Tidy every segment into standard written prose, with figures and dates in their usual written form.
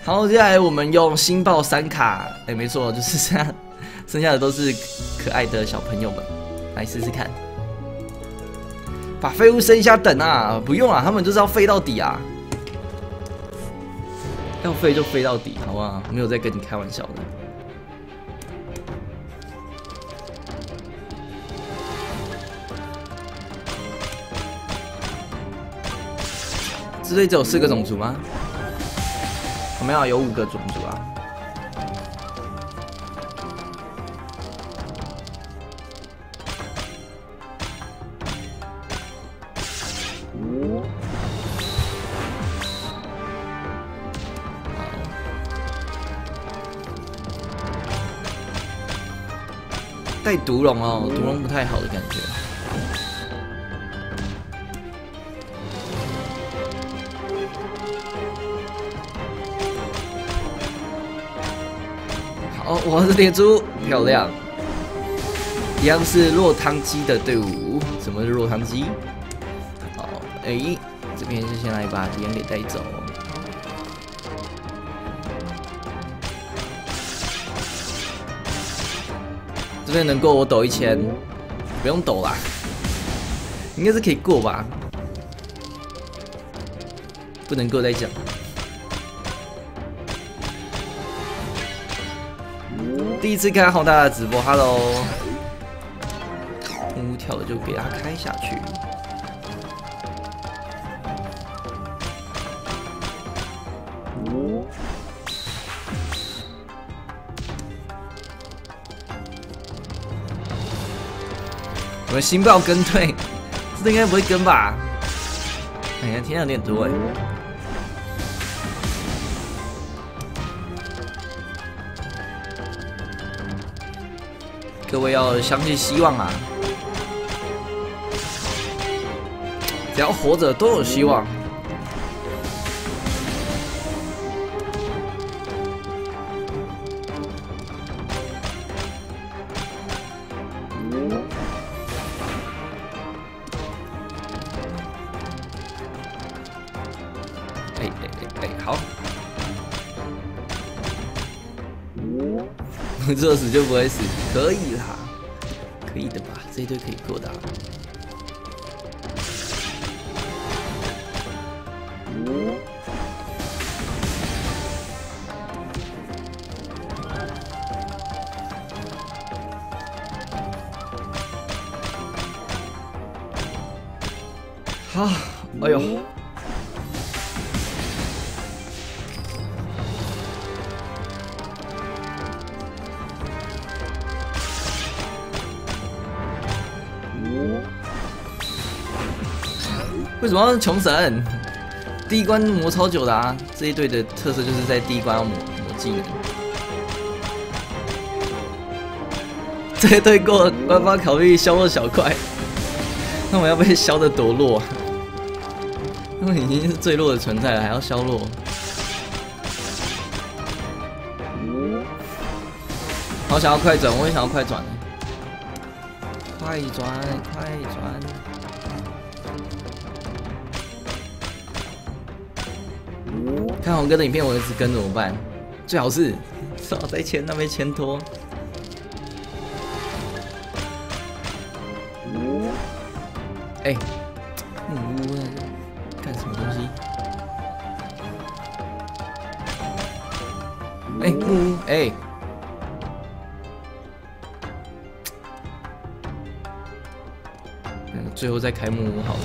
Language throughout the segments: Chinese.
好，接下来我们用星爆3卡，没错，就是剩下的都是可爱的小朋友们，来试试看。把废物剩下等啊，不用啊，他们就是要废到底啊，要废就废到底，好不好？没有在跟你开玩笑的。这队只有4个种族吗？没有，有5个种族啊。带毒龙哦，毒龙不太好的感觉。好，我是铁猪，漂亮。一样是落汤鸡的队伍，什么是落汤鸡？好，这边就先来把敌人给带走。这边能过我抖1000，不用抖啦，应该是可以过吧？不能过再讲。第一次看浩大的直播 ，Hello， 木屋跳了就给他开下去。我们星爆跟队，这应该不会跟吧？哎呀，天有点多哎。各位要相信希望啊！只要活着都有希望。好。做死就不会死，可以啦，可以的吧？这一队可以过的啊。好，哎呦。为什么要是穷神？第一关磨超久的啊！这一队的特色就是在第一关要磨技能。这一队过官方考虑削弱小块，那我要被削的多弱啊？他们已经是最弱的存在了，还要削弱？好想要快转，我也想要快转。快转，快转！看红哥的影片，我一直跟怎么办？最好是少再签，那边签拖。哎，木屋干什么东西？哎，木屋，哎。最后再开木屋好了。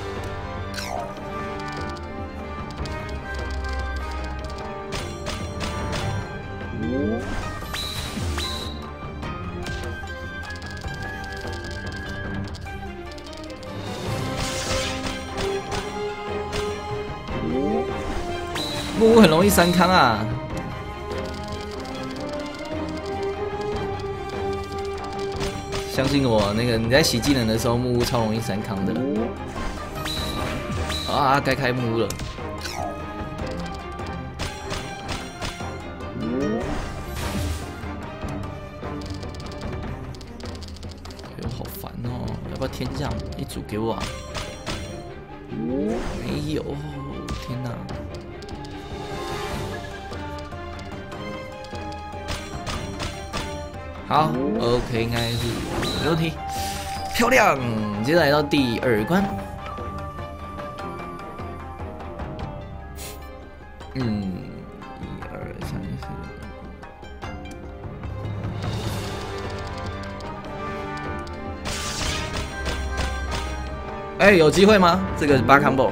木屋很容易3康啊。相信我，那个你在洗技能的时候，木屋超容易3康的。啊，该开木屋了。哎呦，好烦哦！要不要天降一组给我啊？没有，天哪！ 好 ，OK， 应该是没问题，漂亮。接着来到第2关，1、2、3、4。哎，有机会吗？这个8 combo，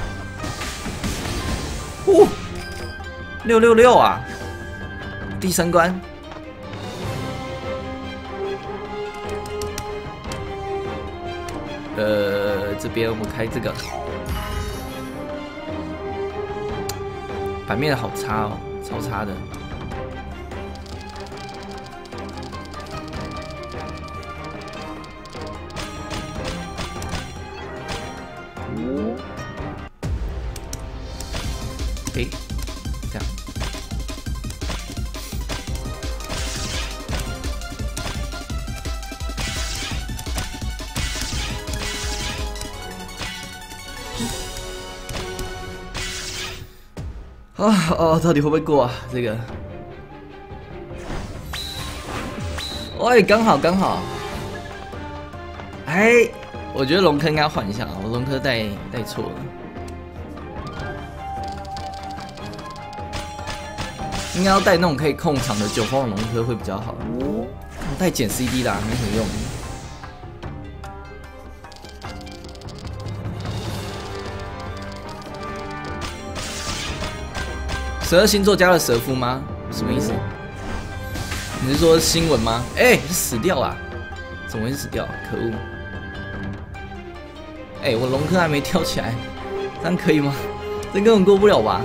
666啊！第3关。 这边我们开这个，版面好差哦，超差的。诶，这样。 到底会不会过啊？这个，喂，刚好。哎，我觉得龙科应该换一下，我龙科带错了，应该要带那种可以控场的9风龙科会比较好。我带减 CD 的、没什么用。 12星座加了蛇夫吗？什么意思？你是说新闻吗？哎、死掉啊！怎么会死掉？可恶！哎、我龙科还没跳起来，这样可以吗？这根本过不了吧？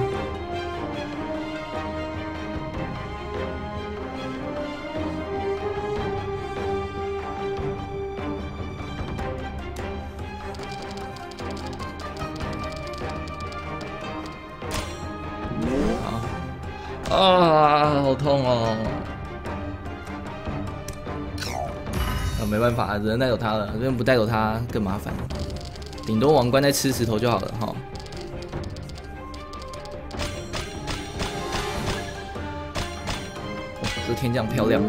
啊，好痛哦！没办法，只能带走他了。这边不带走他更麻烦，顶多王冠再吃石头就好了哈。这天降漂亮，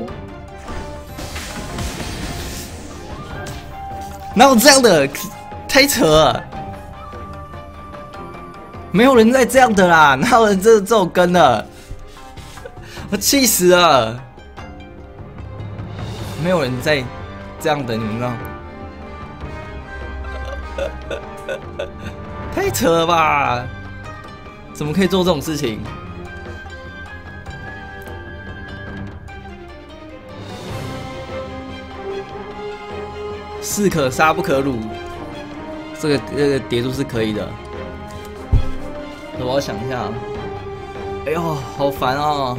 哪有这样的？太扯了！没有人在这样的啦，哪有人这种跟的？ 我气死了！没有人在这样的，你们知道？太扯了吧！怎么可以做这种事情？士可杀不可辱，这个叠珠是可以的。我要想一下。哎呦，好烦哦！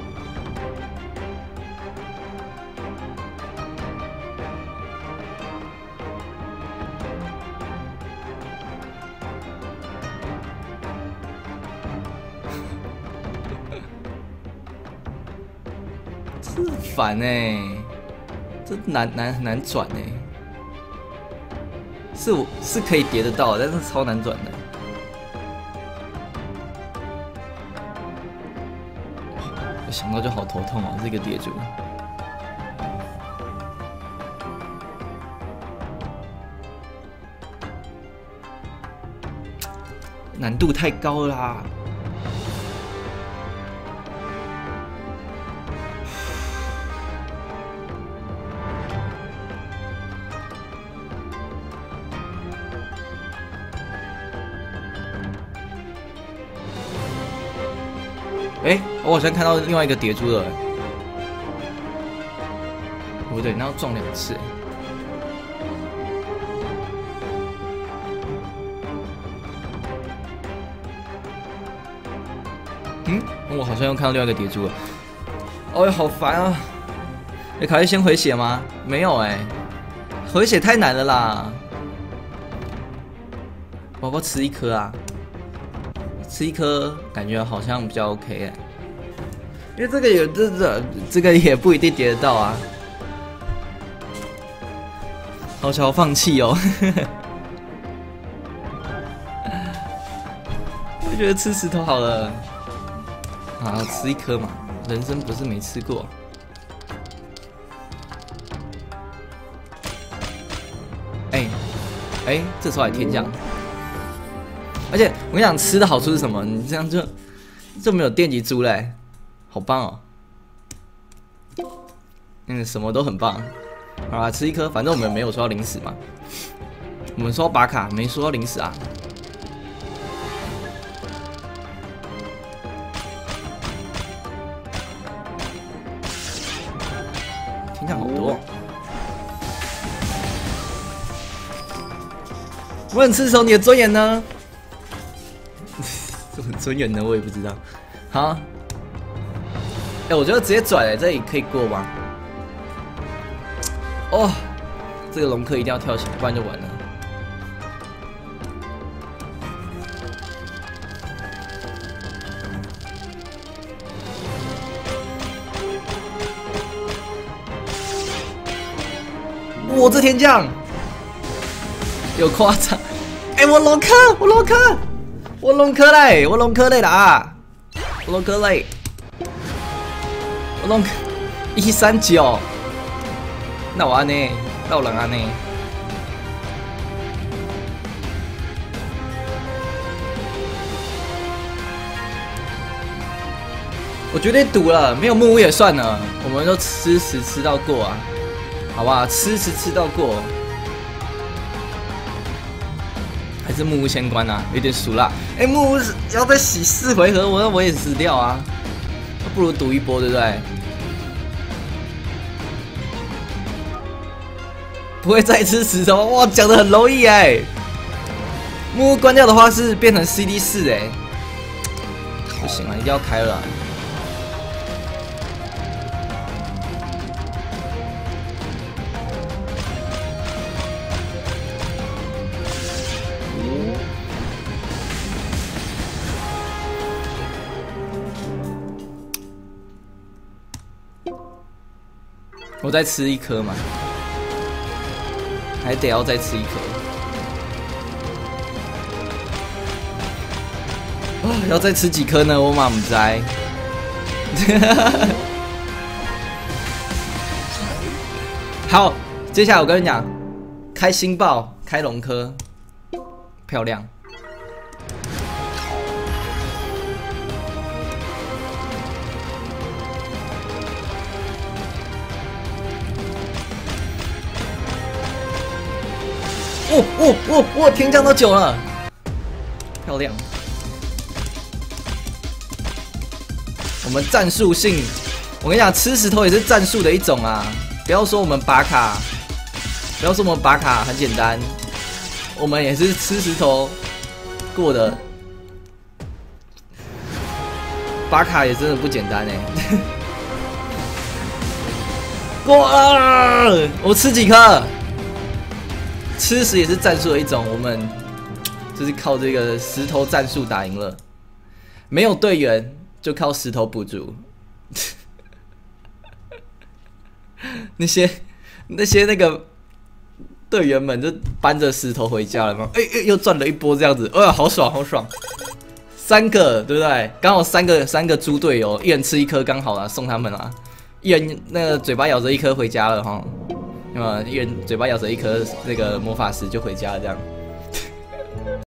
这烦哎，这难转哎，是可以叠得到，但是超难转的。我想到就好头痛哦，这个叠珠。难度太高啦！哎，我好像看到另外一个叠珠了。不对，那要撞2次。我好像又看到另外一个叠珠了。哦，好烦啊！考虑先回血吗？没有哎，回血太难了啦。我要不要吃1颗啊？吃1颗感觉好像比较 OK 哎，因为这个有这个也不一定叠得到啊。好想要放弃哦。我觉得吃石头好了。好，吃1颗嘛，人生不是没吃过。 哎，这时候还天降。而且我跟你讲，吃的好处是什么？你这样就没有电击猪嘞，好棒哦！什么都很棒。好啦，吃一颗，反正我们没有说要零食嘛。我们说要拔卡，没说要零食啊。天降好多。我很吃守你的尊严呢。什么尊严呢？我也不知道。好，我觉得直接转这里可以过吗？哦，这个龙科一定要跳起来，不然就完了。我这天降有夸张！我龙科，我龙科，我龙科嘞，我龙科嘞啦！我龙科嘞，我龙科139。那我安呢？那我人安呢？我绝对赌了，没有木屋也算了，我们就吃屎吃到过啊，好不好？吃屎吃到过，还是木屋先关啊，有点熟啦。木屋要再洗4回合，我也死掉啊，不如赌一波，对不对？不会再吃石头，哇，讲得很容易哎。木屋关掉的话是变成 CD4哎，不行啊，一定要开了啊。我再吃一颗嘛。还得要再吃一颗，要再吃几颗呢？我嘛不知。好，接下来我跟你讲，开星爆，开龙科，漂亮。天降到9了，漂亮。我们战术性，我跟你讲，吃石头也是战术的一种啊！不要说我们拔卡，不要说我们拔卡很简单，我们也是吃石头过的。拔卡也真的不简单哎！过了，我吃几颗？吃屎也是战术的一种，我们就是靠这个石头战术打赢了。没有队员就靠石头补足。那些那个队员们就搬着石头回家了吗？又赚了一波这样子，好爽好爽！3个对不对？刚好三个猪队友，一人吃1颗刚好啦，送他们啦。一人那个嘴巴咬着1颗回家了哈。一人嘴巴咬着1颗那个魔法石就回家了，这样。